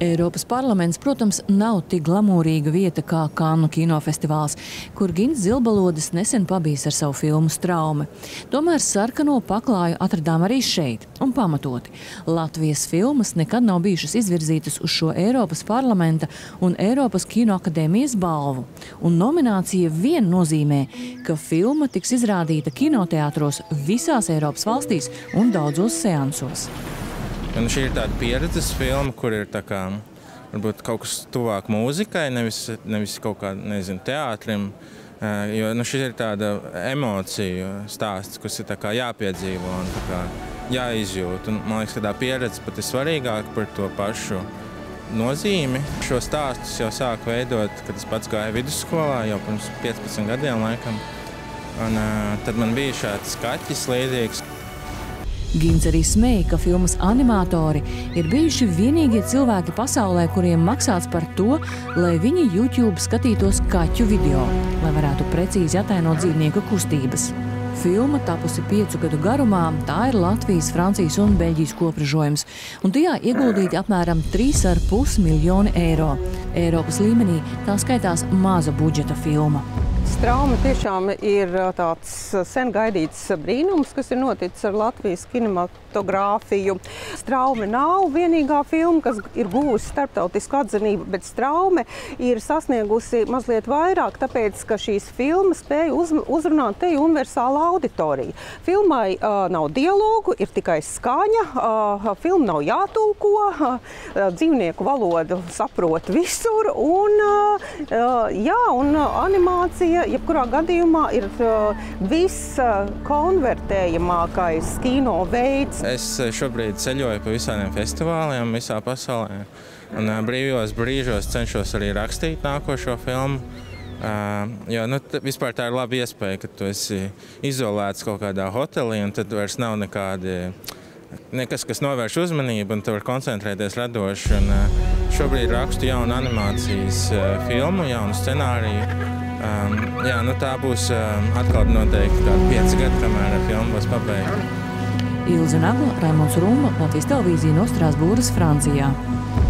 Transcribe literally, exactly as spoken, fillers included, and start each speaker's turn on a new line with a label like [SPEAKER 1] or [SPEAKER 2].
[SPEAKER 1] Eiropas parlaments, protams, nav tik glamūrīga vieta kā Kannu kinofestivāls, kur Gins Zilbalodis nesen pabijis ar savu filmu Straume. Tomēr sarkano paklāju atradām arī šeit, un pamatoti. Latvijas filmas nekad nav bijušas izvirzītas uz šo Eiropas parlamenta un Eiropas kinoakadēmijas balvu. Un nominācija vien nozīmē, ka filma tiks izrādīta kinoteātros visās Eiropas valstīs un daudzos seansos.
[SPEAKER 2] Un šī ir tāda pieredzes filma, kur ir tā kā, varbūt kaut kas tuvāk mūzikai, nevis, nevis kaut kā, nezinu, teātrim. Jo nu, šis ir tāda emociju stāsts, kas ir tā kā jāpiedzīvo un tā kā jāizjūt. Un, man liekas, ka tā pieredze pat ir svarīgāka par to pašu nozīmi. Šo stāstus jau sāku veidot, kad es pats gāju vidusskolā, jau pirms piecpadsmit gadiem laikam. Un uh, tad man bija šāds skaķis līdzīgs.
[SPEAKER 1] Gins arī smēja, ka filmas animatori ir bijuši vienīgie cilvēki pasaulē, kuriem maksāts par to, lai viņi YouTube skatītos kaķu video, lai varētu precīzi attēlot dzīvnieku kustības. Filma tapusi piecu gadu garumā, tā ir Latvijas, Francijas un Beļģijas kopražojums, un tajā ieguldīti apmēram trīs ar pus miljoni eiro. Eiropas līmenī tā skaitās maza budžeta filma.
[SPEAKER 3] Straume tiešām ir tāds sen gaidīts brīnums, kas ir noticis ar Latvijas kinematogrāfiju. Straume nav vienīgā filma, kas ir guvusi starptautisku atzinību, bet Straume ir sasniegusi mazliet vairāk, tāpēc, ka šīs filmas spēja uz, uzrunāt te universālu auditoriju. Filmai uh, nav dialogu, ir tikai skaņa, uh, filma nav jātulko, uh, dzīvnieku valodu saprot visur, un, uh, jā, un animācija jebkurā gadījumā ir uh, viss uh, konvertējamākais kino veids.
[SPEAKER 2] Es šobrīd ceļoju pa visādiem festivāliem visā pasaulē. Un uh, brīvos brīžos cenšos arī rakstīt nākošo filmu. Uh, jo, nu, vispār tā ir laba iespēja, ka tu esi izolēts kaut kādā hotelī, un tad vairs nav nekādi, nekas, kas novērš uzmanību, un tu vari koncentrēties radoši. Un, uh, šobrīd rakstu jaunu animācijas uh, filmu, jaunu scenāriju. Um, jā, nu tā būs um, atkal noteikti kādi pieci gadi, kamēr filma būs pabeigta.
[SPEAKER 1] Ilze Nagla, Raimonds Rumba, Latvijas televīzija no Strasbūras, Francijā.